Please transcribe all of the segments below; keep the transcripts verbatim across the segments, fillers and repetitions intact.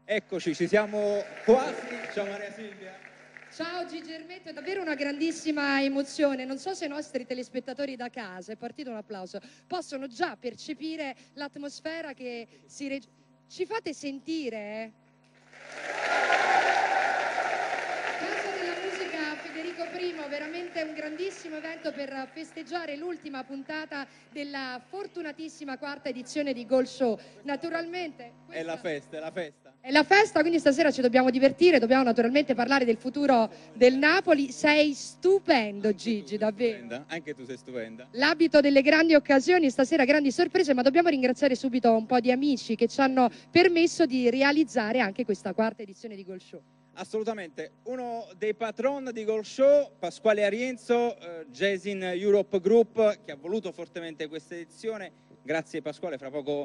Eccoci, ci siamo quasi. Ciao Maria Silvia. Ciao Gigi Ermetto, è davvero una grandissima emozione. Non so se i nostri telespettatori da casa, è partito un applauso, possono già percepire l'atmosfera che si reg... Ci fate sentire, eh? Casa della Musica Federico Primo, veramente un grandissimo evento per festeggiare l'ultima puntata della fortunatissima quarta edizione di Goal Show. Naturalmente È la festa, è la festa. È la festa, quindi stasera ci dobbiamo divertire, dobbiamo naturalmente parlare del futuro del Napoli. Sei stupendo, Gigi, davvero. Stupenda. Anche tu sei stupenda. L'abito delle grandi occasioni, stasera grandi sorprese, ma dobbiamo ringraziare subito un po' di amici che ci hanno permesso di realizzare anche questa quarta edizione di Goal Show. Assolutamente, uno dei patron di Goal Show, Pasquale Arienzo, eh, Jazzin Europe Group, che ha voluto fortemente questa edizione. Grazie Pasquale, fra poco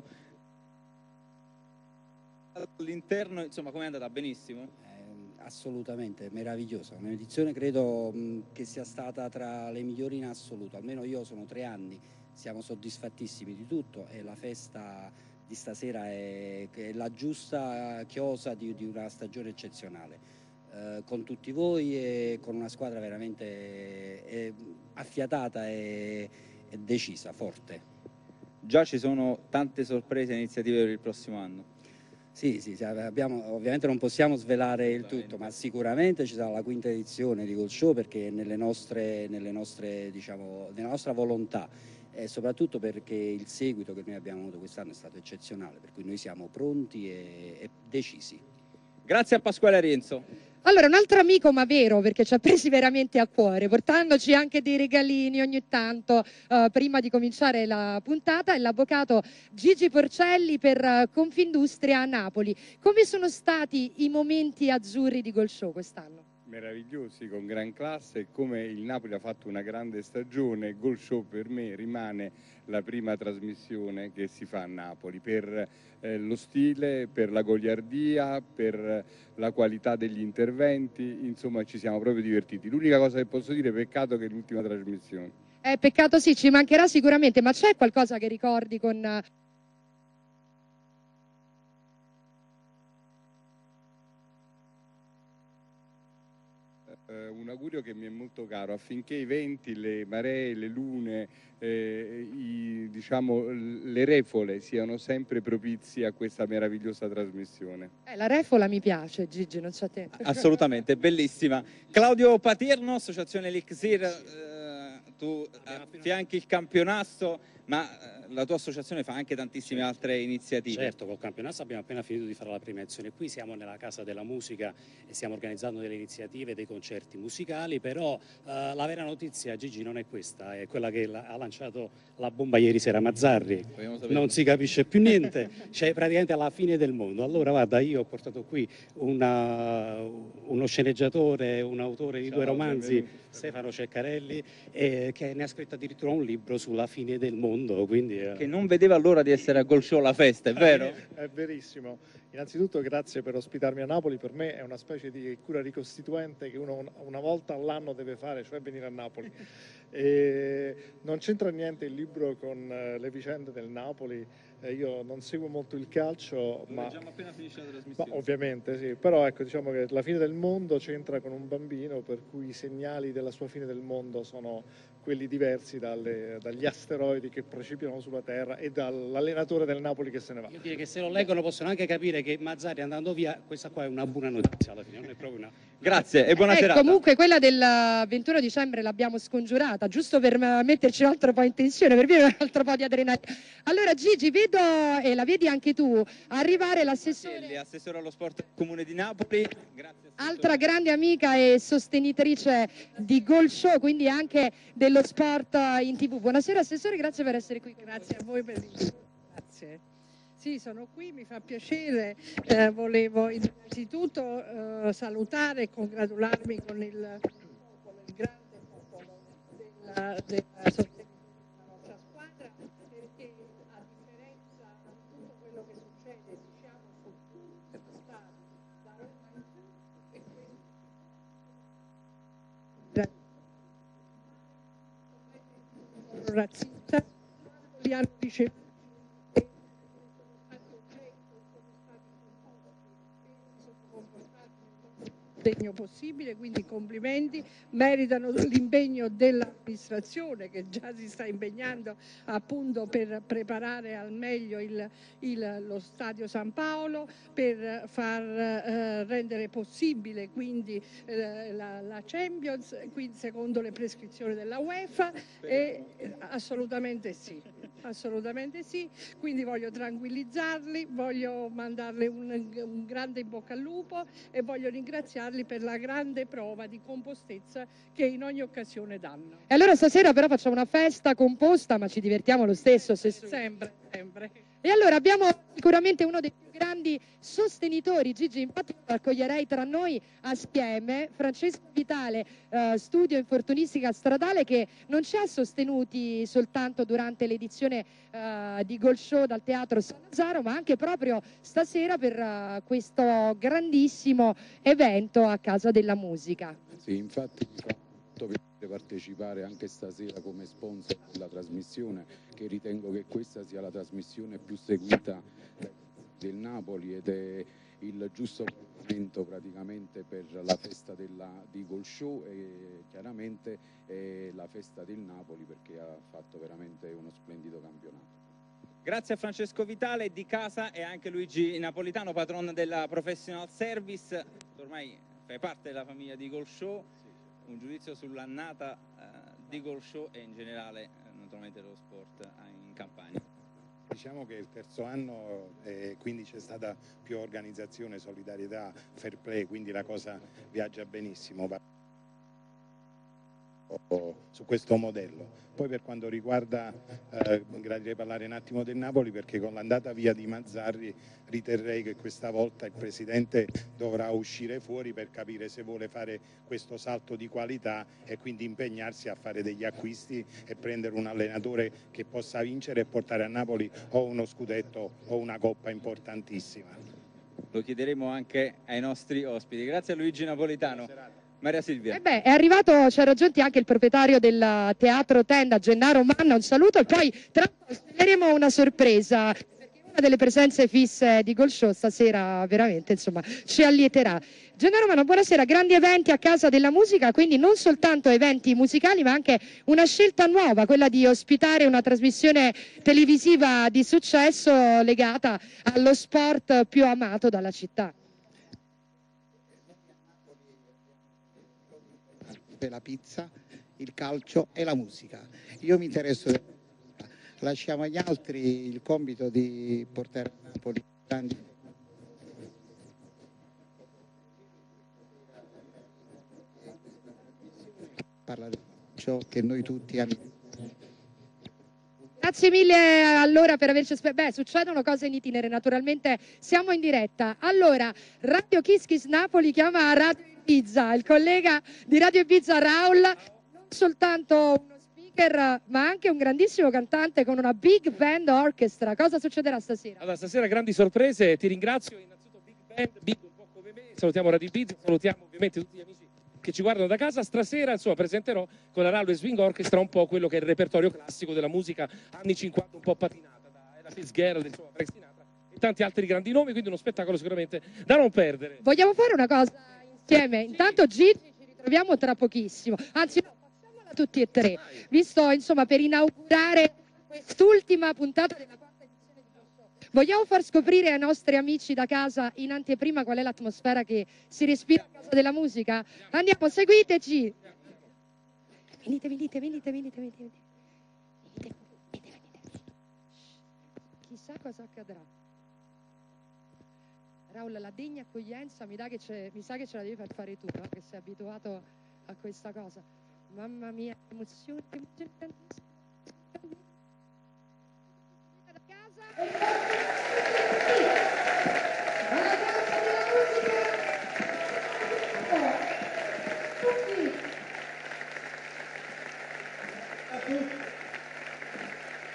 all'interno, insomma, come è andata? Benissimo? Eh, assolutamente, meravigliosa, un'edizione credo mh, che sia stata tra le migliori in assoluto, almeno io sono tre anni, siamo soddisfattissimi di tutto e la festa di stasera è, è la giusta chiosa di, di una stagione eccezionale, eh, con tutti voi e con una squadra veramente eh, affiatata e, e decisa, forte. Già ci sono tante sorprese e iniziative per il prossimo anno. Sì, sì, abbiamo, ovviamente non possiamo svelare il tutto, ma sicuramente ci sarà la quinta edizione di Goal Show perché nelle nostre, nelle nostre, diciamo, nella nostra volontà e soprattutto perché il seguito che noi abbiamo avuto quest'anno è stato eccezionale, per cui noi siamo pronti e, e decisi. Grazie a Pasquale Arienzo. Allora, un altro amico, ma vero, perché ci ha presi veramente a cuore, portandoci anche dei regalini ogni tanto eh, prima di cominciare la puntata, è l'avvocato Gigi Porcelli per uh, Confindustria a Napoli. Come sono stati i momenti azzurri di Goal Show quest'anno? Meravigliosi, con gran classe, come il Napoli ha fatto una grande stagione. Goal Show per me rimane la prima trasmissione che si fa a Napoli per eh, lo stile, per la goliardia, per la qualità degli interventi, insomma ci siamo proprio divertiti. L'unica cosa che posso dire, peccato che è l'ultima trasmissione. Eh, peccato sì, ci mancherà sicuramente, ma c'è qualcosa che ricordi con... Uh... Un augurio che mi è molto caro, affinché i venti, le maree, le lune, eh, i, diciamo, le refole siano sempre propizi a questa meravigliosa trasmissione. Eh, la refola mi piace, Gigi, non so te. Assolutamente, bellissima. Claudio Paterno, Associazione Elixir, eh, tu affianchi il campionato, ma la tua associazione fa anche tantissime altre iniziative. Certo, col campionato abbiamo appena finito di fare la premiazione. Qui siamo nella Casa della Musica e stiamo organizzando delle iniziative, dei concerti musicali, però eh, la vera notizia, Gigi, non è questa, è quella che la, ha lanciato la bomba ieri sera Mazzarri. Non si capisce più niente, c'è praticamente alla fine del mondo. Allora guarda, io ho portato qui una, uno sceneggiatore, un autore di Ciao, due romanzi, benvenuto. Stefano Ceccarelli, eh, che ne ha scritto addirittura un libro sulla fine del mondo. Quindi, che non vedeva l'ora di essere a Goal Show la festa, è vero? È verissimo. Innanzitutto grazie per ospitarmi a Napoli, per me è una specie di cura ricostituente che uno una volta all'anno deve fare, cioè venire a Napoli. E non c'entra niente il libro con le vicende del Napoli, io non seguo molto il calcio, Lo ma, leggiamo appena finisce la trasmissione. ma ovviamente sì, però ecco, diciamo che la fine del mondo c'entra con un bambino, per cui i segnali della sua fine del mondo sono quelli diversi dalle, dagli asteroidi che precipitano sulla Terra e dall'allenatore del Napoli che se ne va. Io direi che se lo leggono possono anche capire che Mazzarri andando via, questa qua è una buona notizia alla fine, non è proprio una... Grazie e buona eh, serata. Comunque quella del ventuno dicembre l'abbiamo scongiurata, giusto per metterci un altro po' in tensione, per vivere un altro po' di adrenalina. Allora Gigi, vedo, e la vedi anche tu, arrivare l'assessore... Assessore allo sport comune di Napoli. Grazie. Altra grande amica e sostenitrice di Goal Show, quindi anche dello sport in tivù. Buonasera Assessore, grazie per essere qui. Grazie a voi per l'invito. Grazie. Sì, sono qui, mi fa piacere. Eh, volevo innanzitutto eh, salutare e congratularmi con il popolo, il grande popolo della, della sostenitrice della nostra squadra, perché a differenza di tutto quello che succede, diciamo, su tutti gli stati, da Roma in giù, e questo razzista, li hanno ricevuti impegno possibile, quindi complimenti, meritano l'impegno dell'amministrazione che già si sta impegnando appunto per preparare al meglio il, il, lo Stadio San Paolo, per far eh, rendere possibile quindi eh, la, la Champions, quindi secondo le prescrizioni della UEFA, e assolutamente sì. Assolutamente sì, quindi voglio tranquillizzarli, voglio mandarle un, un grande in bocca al lupo e voglio ringraziarli per la grande prova di compostezza che in ogni occasione danno. E allora stasera però facciamo una festa composta, ma ci divertiamo lo stesso. Se... Sempre, sempre. E allora abbiamo sicuramente uno dei più grandi sostenitori, Gigi, infatti lo accoglierei tra noi assieme, Francesco Vitale, eh, studio infortunistica stradale, che non ci ha sostenuti soltanto durante l'edizione eh, di Gold Show dal Teatro San Lazzaro, ma anche proprio stasera per uh, questo grandissimo evento a Casa della Musica. Sì, infatti mi fa molto piacere partecipare anche stasera come sponsor della trasmissione, che ritengo che questa sia la trasmissione più seguita del Napoli ed è il giusto momento praticamente per la festa della, di Gold Show e chiaramente è la festa del Napoli perché ha fatto veramente uno splendido campionato. Grazie a Francesco Vitale di casa e anche Luigi Napolitano, patron della Professional Service. Ormai fai parte della famiglia di Gold Show. Un giudizio sull'annata eh, di Gold Show e in generale eh, naturalmente dello sport in Campania. Diciamo che è il terzo anno e quindi c'è stata più organizzazione, solidarietà, fair play, quindi la cosa viaggia benissimo su questo modello. Poi per quanto riguarda, eh, gradirei parlare un attimo del Napoli perché con l'andata via di Mazzarri riterrei che questa volta il Presidente dovrà uscire fuori per capire se vuole fare questo salto di qualità e quindi impegnarsi a fare degli acquisti e prendere un allenatore che possa vincere e portare a Napoli o uno scudetto o una coppa importantissima. Lo chiederemo anche ai nostri ospiti. Grazie a Luigi Napolitano. Maria Silvia. Eh beh, è arrivato, ci ha raggiunti anche il proprietario del Teatro Tenda, Gennaro Manna, un saluto e poi tra l'altro sveleremo una sorpresa, perché una delle presenze fisse di Gold Show stasera veramente insomma ci allieterà. Gennaro Manna, buonasera, grandi eventi a Casa della Musica, quindi non soltanto eventi musicali ma anche una scelta nuova, quella di ospitare una trasmissione televisiva di successo legata allo sport più amato dalla città. La pizza, il calcio e la musica. Io mi interesso, lasciamo agli altri il compito di portare a Napoli grandi. Parla del calcio che noi tutti amiamo. Grazie mille allora per averci aspettato. Beh, succedono cose in itinere, naturalmente siamo in diretta. Allora, Radio Kiss Kiss Napoli chiama Radio Ibiza, il collega di Radio Ibiza Raul, non soltanto uno speaker ma anche un grandissimo cantante con una big band orchestra. Cosa succederà stasera? Allora, stasera grandi sorprese, ti ringrazio, innanzitutto big band, big un po' come me, salutiamo Radio Ibiza, salutiamo ovviamente tutti gli amici che ci guardano da casa. Stasera insomma presenterò con la Raul Swing Orchestra un po' quello che è il repertorio classico della musica anni cinquanta un po' patinata, da Ella Fitzgerald, insomma, Frank Sinatra e tanti altri grandi nomi, quindi uno spettacolo sicuramente da non perdere. Vogliamo fare una cosa insieme? Intanto Gigi ci ritroviamo tra pochissimo, anzi no, facciamola tutti e tre, visto insomma per inaugurare quest'ultima puntata della quarta edizione di Gold Show. Vogliamo far scoprire ai nostri amici da casa in anteprima qual è l'atmosfera che si respira a Casa della Musica? Andiamo, seguiteci! Venite, venite, venite, venite, venite, venite. Venite, venite, venite. Chissà cosa accadrà. Raul, la degna accoglienza mi, da che mi sa che ce la devi far fare tu, no? Che sei abituato a questa cosa. Mamma mia, emozione, emozione tantissimo. Da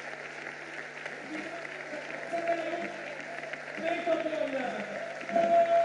casa.